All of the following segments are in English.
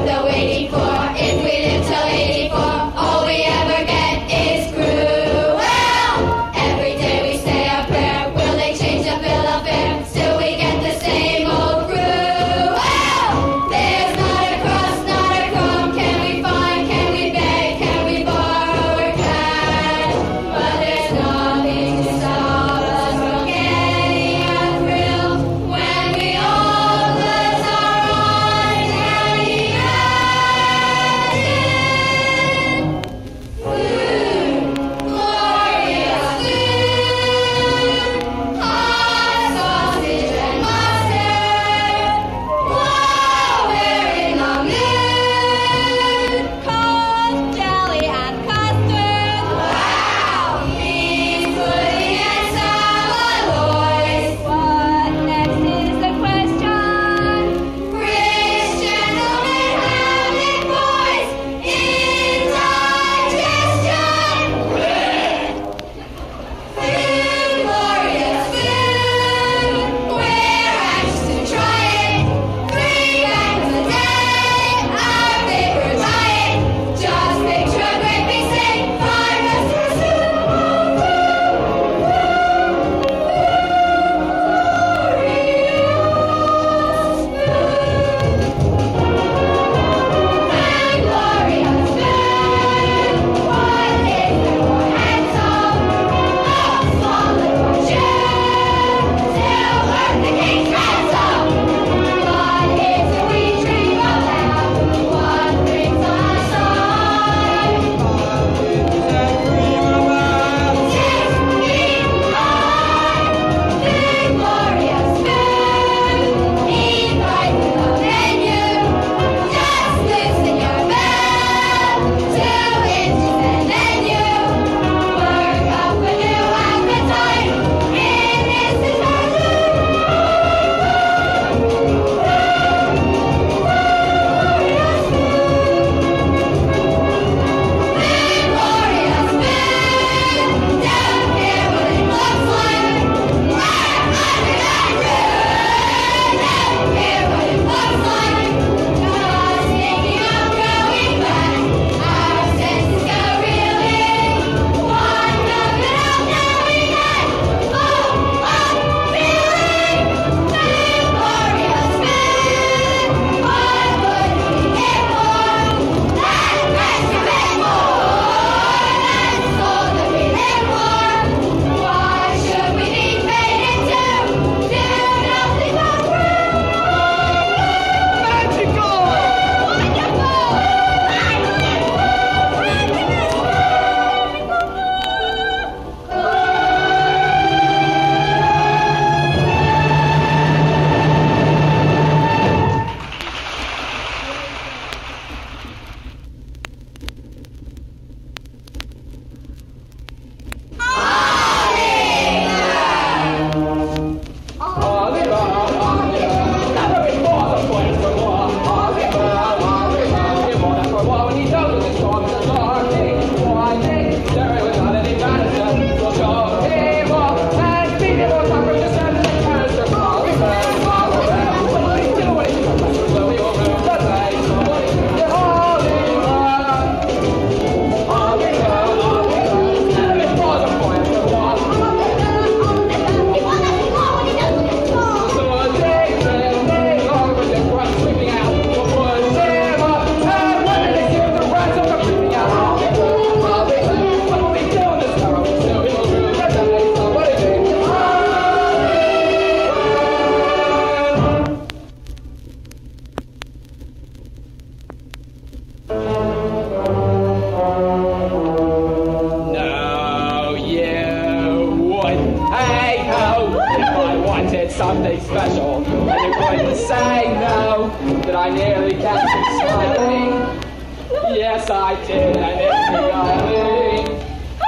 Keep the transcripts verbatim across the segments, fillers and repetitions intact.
something special, and you're going to say no, that I nearly kept you smiling. Yes, I did, and it's beguiling.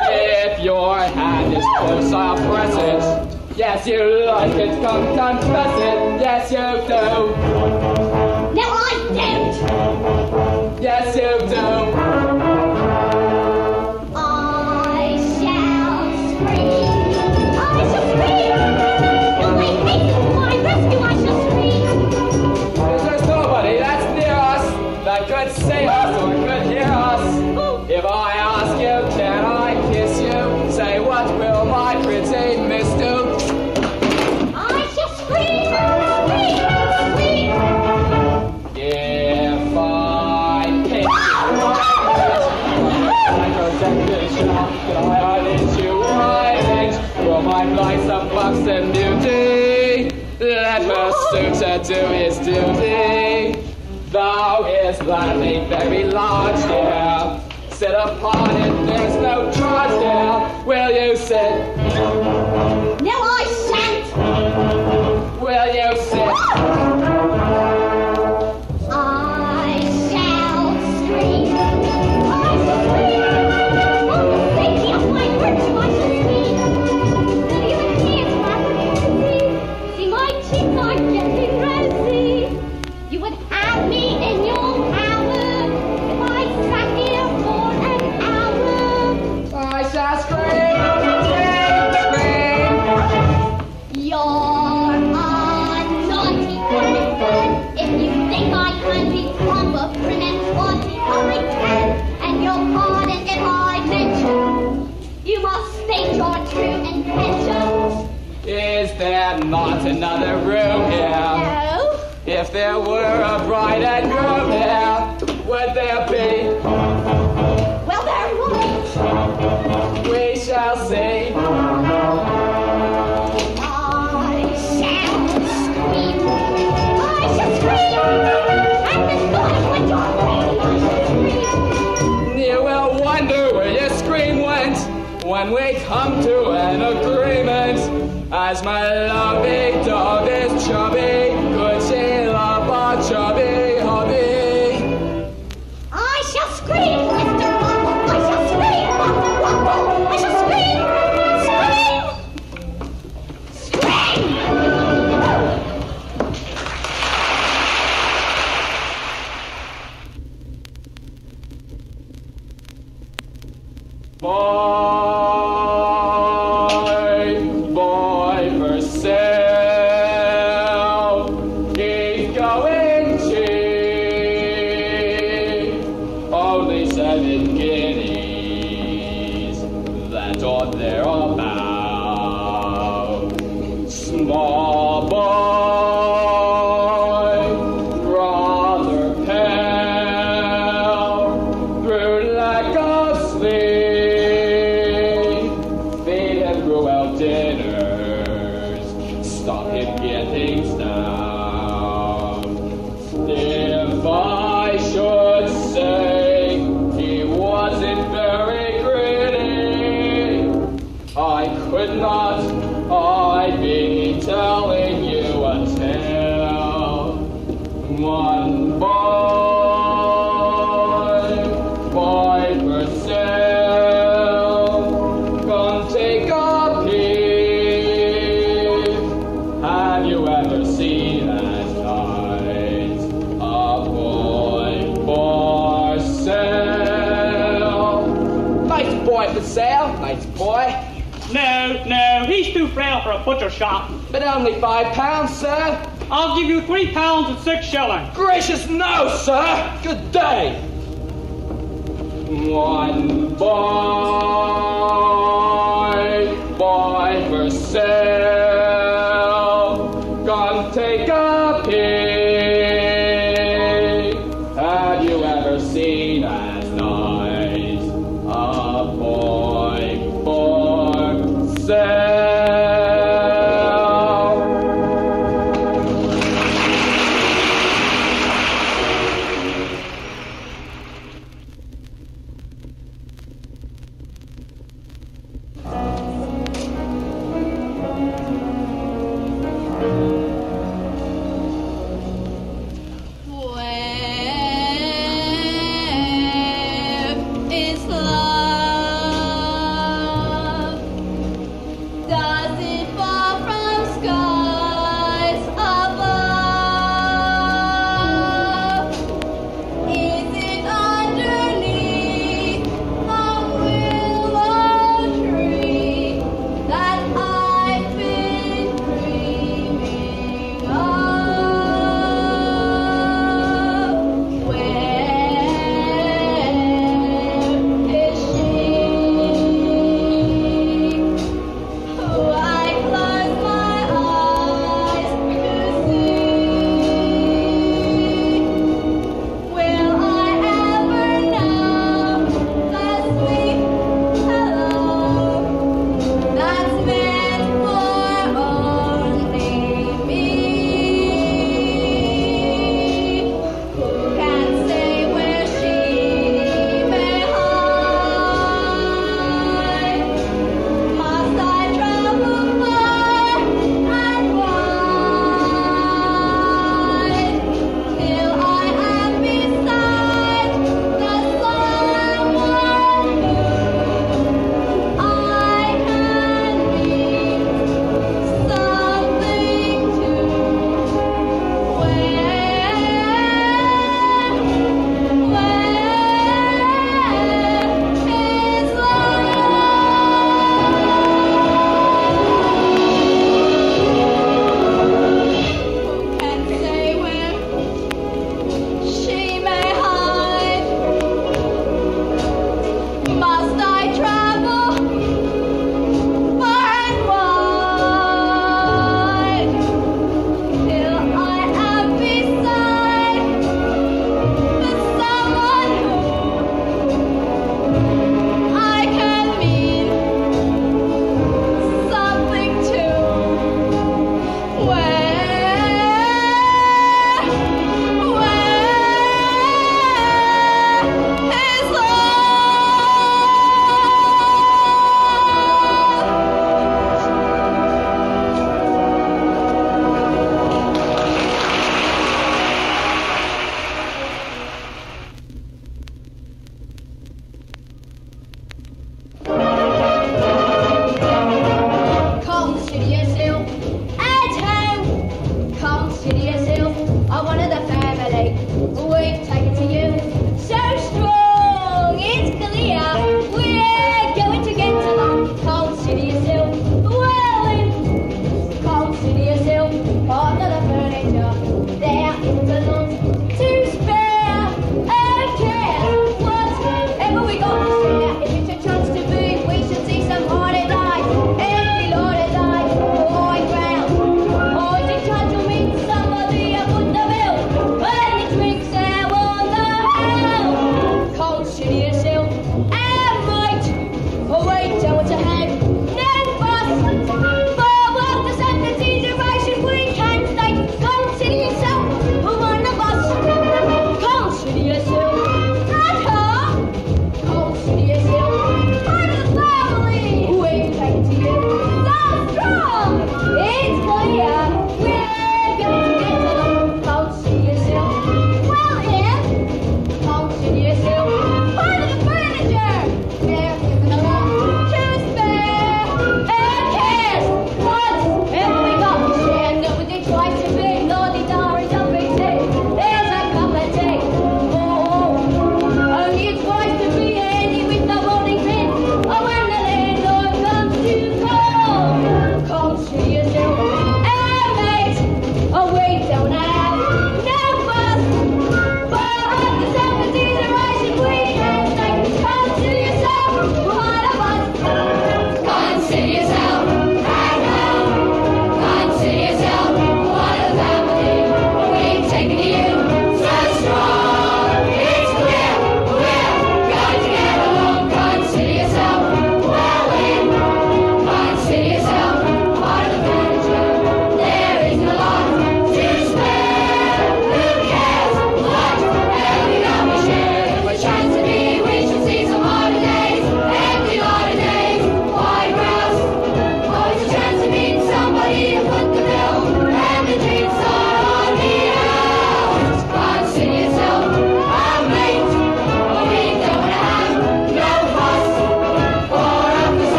If your hand is close, I'll press it. Yes, you like it, come confess it. Yes, you do. No, I don't. Yes, you do. soon to do his duty. Though his land ain't very large, dear, sit upon it, there's no charge, dear. Will you sit? No, I shan't. Will you sit? I shall scream. I shall scream. On the safety of my virtue, I shall scream. Will you dance, Robert Rosie? See, my cheeks are getting rosy. You would have me in your power if I sat here for an hour. I shall scream, scream, scream. You're a naughty person if you think I can be proper, prim and haughty. I can, and you'll pardon if I mention you must state your true intentions. Is there not another room here? No. If there were a bride and groom here, would there be? Well, there won't. We shall see. I shall scream. I shall scream. At the thought of what you're saying, I shall scream. You will wonder where your scream went when we come to an agreement. As my lovely dog is chubby, could she love a chubby hubby? I shall scream, Mister Waffle. I shall scream, Waffle, Waffle. I shall scream, scream, scream. Boy, boy for sale, he's going cheap. Only seven guineas, that's all they're about. Small boy, rather pale, through lack of sleep. Feed him cruel dinners, stop him getting stout. If I should say he wasn't very greedy, I could not, I'd be telling you a tale. One boy, boy for sale, come take a peep. Have you ever seen as nice a boy for sale? Nice boy for sale, nice boy. No, no, he's too frail for a butcher shop. But only five pounds, sir. I'll give you three pounds and six shillings. Gracious no, sir. Good day. One boy, boy for sale. Come take a peek. Have you ever seen as nice a boy for sale?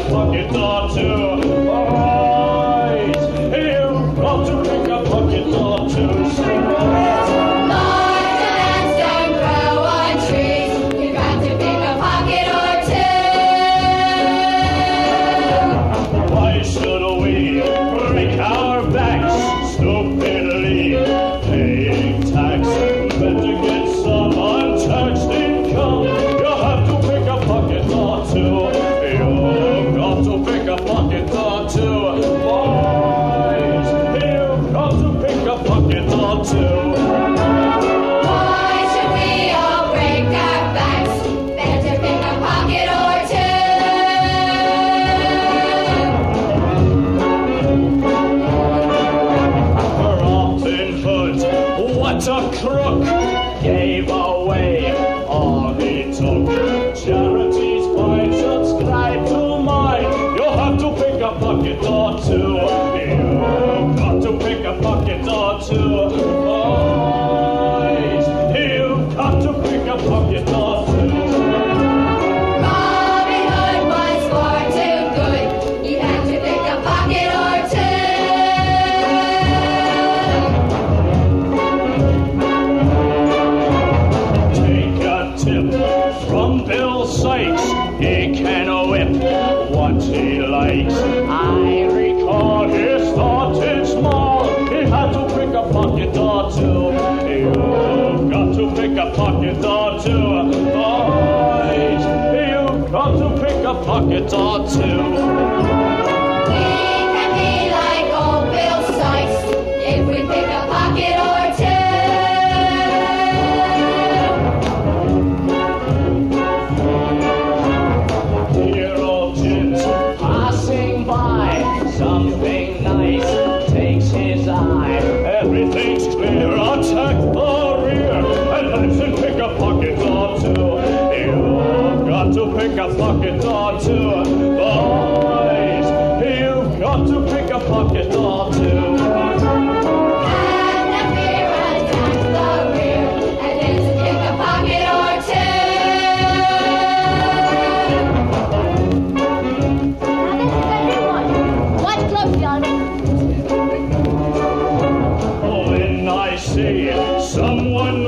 pocket or two. Boys, you've got to pick a pocket or two. Sing boys. Lords and ants don't grow on trees. You've got to pick a pocket or two. Why should we break our backs stupidly paying tax? Better get some untaxed income. You have to pick a pocket or two. You've got to pick a pocket or two. Boys, you've got to pick a pocket or two. Why should we all break our backs? Better pick a pocket or Robin Hood, what a crook, gave away all he took. Charities, fine, subscribe to mine. You'll have to pick a pocket or two. You've got to pick a pocket or two. Boys, you've got to pick a pocket or two. Robin Hood was far too good. You have to pick a pocket or Take a tip from Bill Sykes. He can whip what he likes. I recall he started small. He had to pick a pocket or two. You've got to pick a pocket or two. Boys, you've got to pick a pocket or two. We can be like old Bill Sykes if we pick a pocket or Dear old Jim's passing by. Something nice takes his eye. Everything's clear, attack the rear, and let's pick a pocket or two. You've got to pick a pocket or two. Boys, you've got to pick a pocket or two. And the fear attack the rear, and let's pick a pocket or two. What's close, Johnny? When I see someone